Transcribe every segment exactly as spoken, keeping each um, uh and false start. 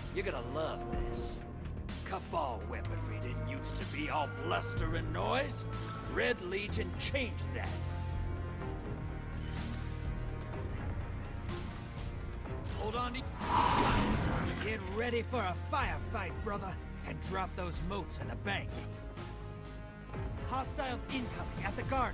You're gonna love this. Cabal weaponry didn't used to be all bluster and noise. Red Legion changed that. Hold on to... Get ready for a firefight, brother, and drop those moats in the bank. Hostiles incoming at the garden.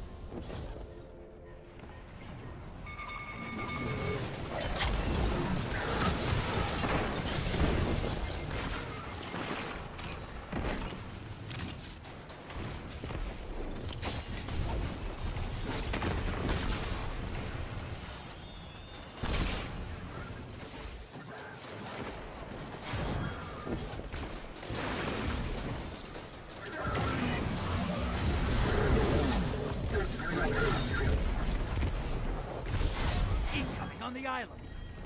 On the island.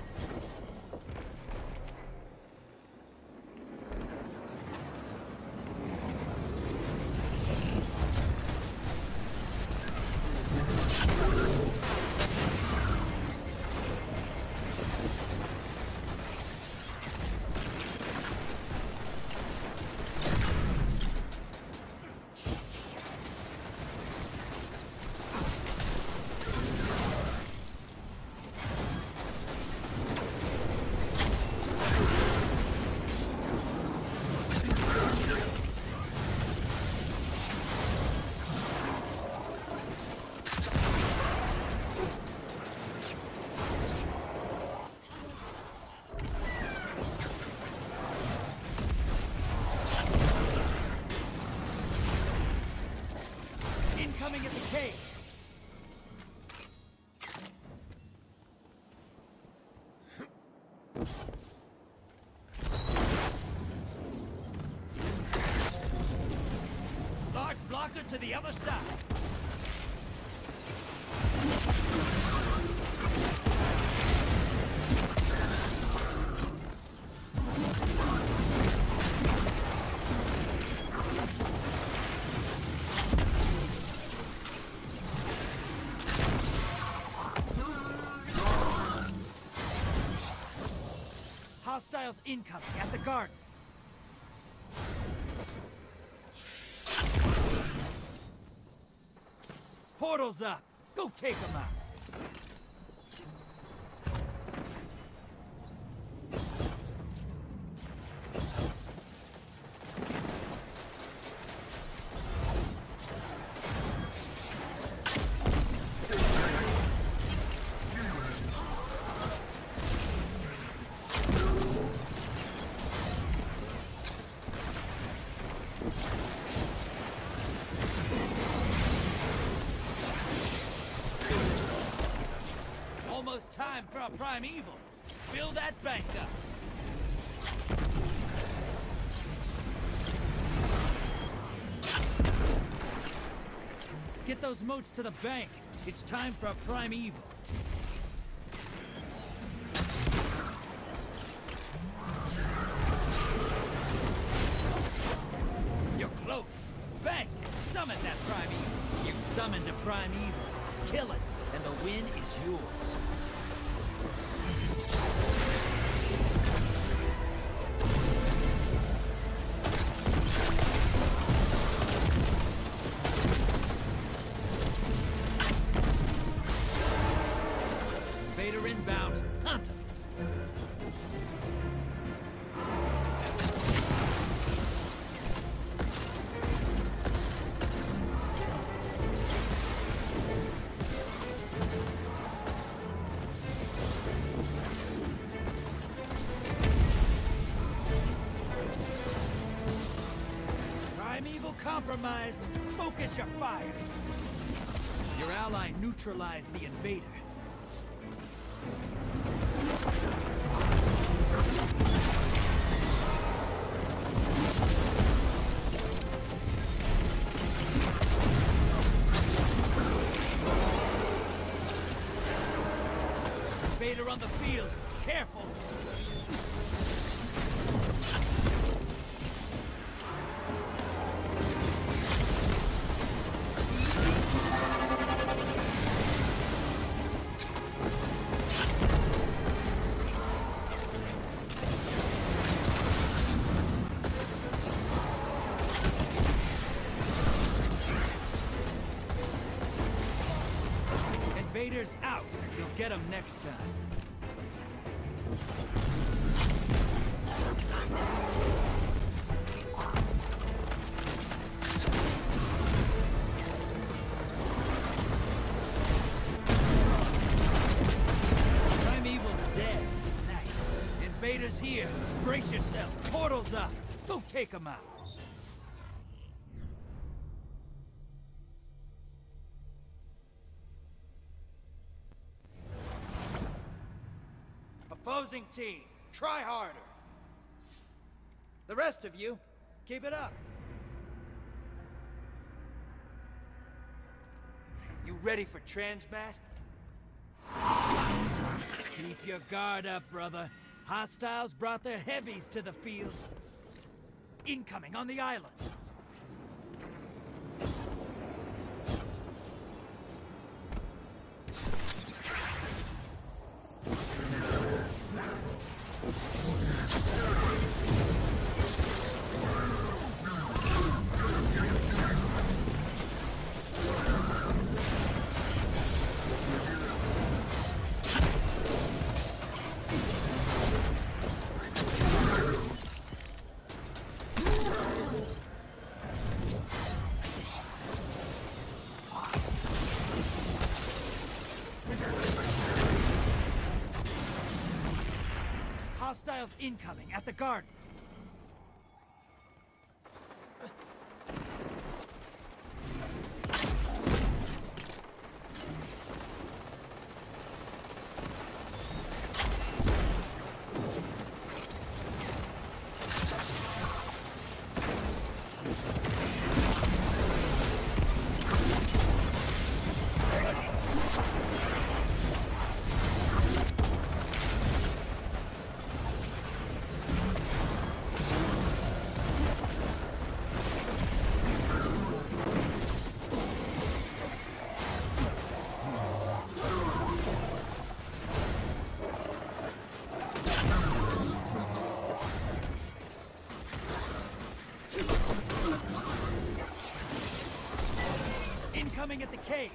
Incoming at the cave. Large blocker to the other side. Hostiles incoming at the garden. Portal's up. Go take them out. Almost time for a primeval. Fill that bank up. Get those moats to the bank. It's time for a primeval. You're close. Bank! Summon that primeval. You've summoned a primeval. Kill it, and the win is yours. Vader inbound. Hunt him. Primeval compromised. Focus your fire. Your ally neutralized the invader. Vader on the field. Careful. Invaders out. You'll get them next time. Primeval's dead. Nice. Invaders here. Brace yourself. Portal's up. Go take them out. Opposing team, try harder. The rest of you, keep it up. You ready for Transmat? Keep your guard up, brother. Hostiles brought their heavies to the field. Incoming on the island. Hostiles incoming at the garden. Incoming at the caves.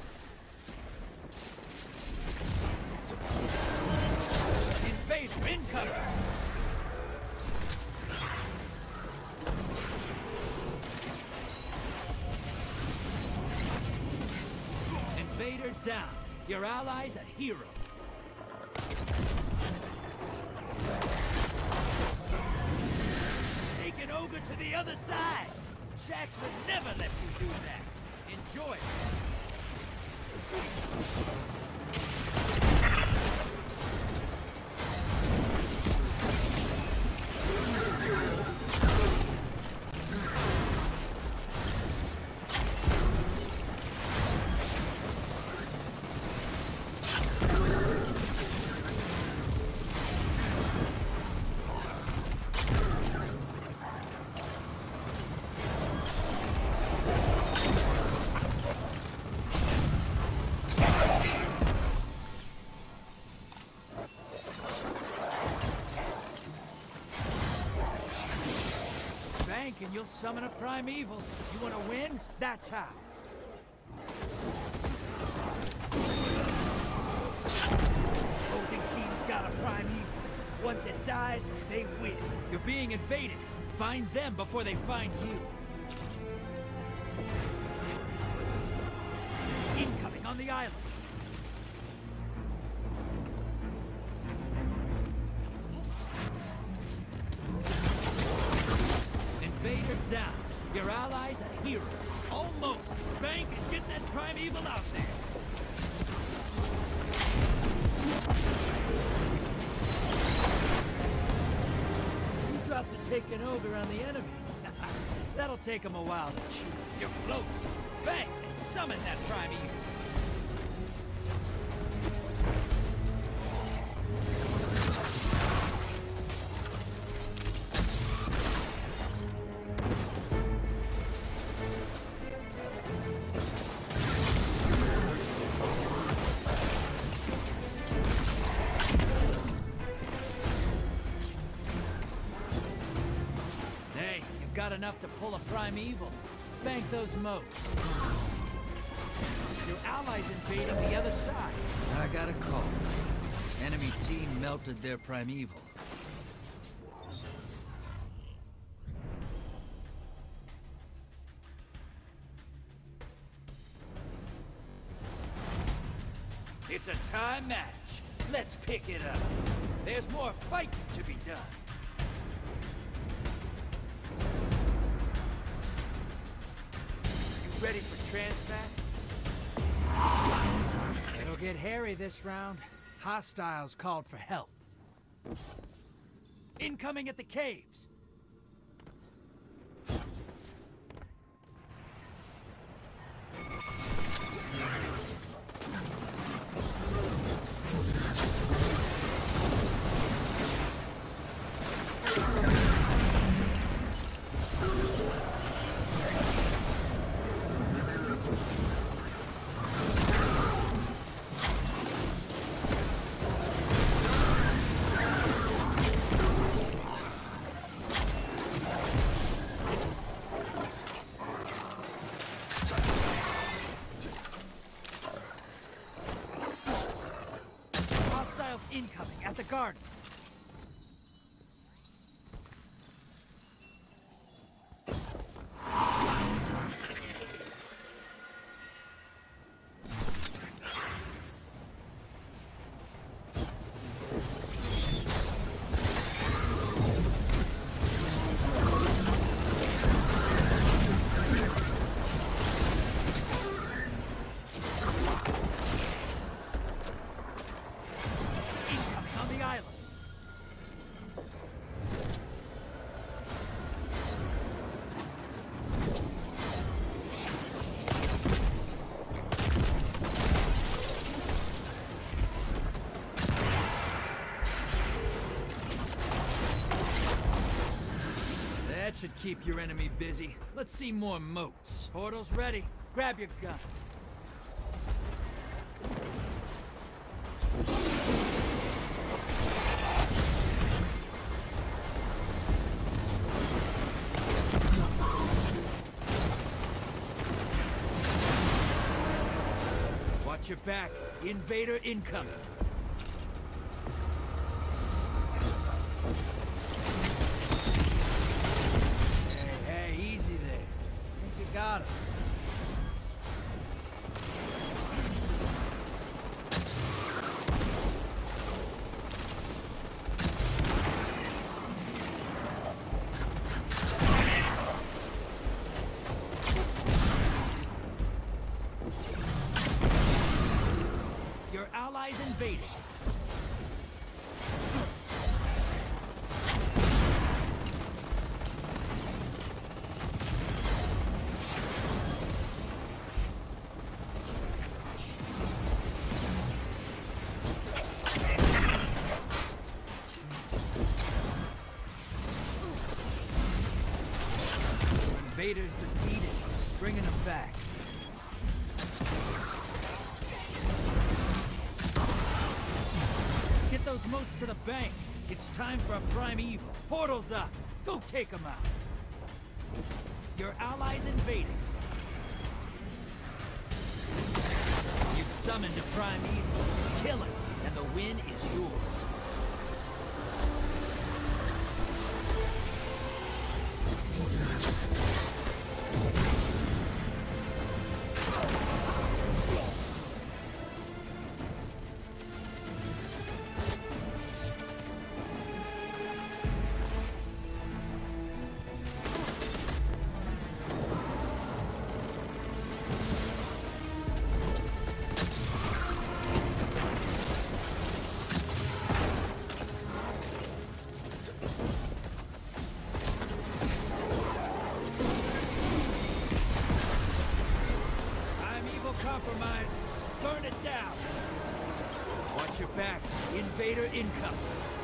Invader incoming. Invader down. Your ally's a hero. Take an ogre to the other side. Shaxx would never let you do that. Enjoy it. And you'll summon a primeval. You want to win? That's how. Opposing team's got a primeval. Once it dies, they win. You're being invaded. Find them before they find you. Incoming on the island. Invader down. Your ally's a hero. Almost. Bank and get that primeval out there. You dropped the taken ogre on the enemy. That'll take him a while to chew. You're close. Bank and summon that primeval. Got enough to pull a primeval. Bank those moats. Your allies invading the other side. I got a call. Enemy team melted their primeval. It's a time match. Let's pick it up. There's more fighting to be done. You ready for transmat? It'll get hairy this round. Hostiles called for help. Incoming at the caves. Incoming at the garden. That should keep your enemy busy. Let's see more moats. Portal's ready. Grab your gun. Watch your back. Invader incoming. Got him. Your allies invaded. Invaders defeated, bringing them back. Get those moats to the bank. It's time for a primeval. Portal's up. Go take them out. Your allies invading. You've summoned a primeval. Kill it, and the win is yours. Compromise. Burn it down. Watch your back. Invader incoming.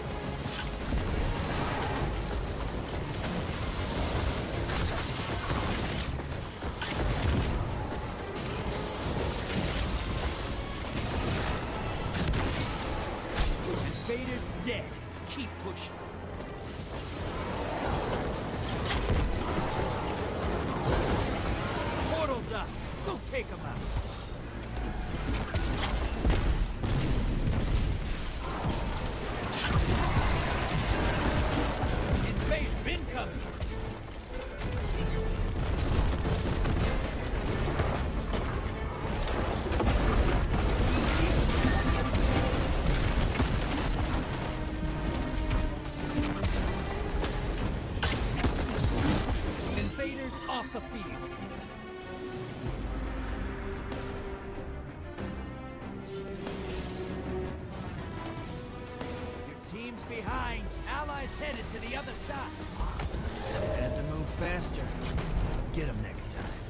Invader's dead. Keep pushing. Portal's up. Go take him out. Teams behind. Allies headed to the other side. Had to move faster. Get them next time.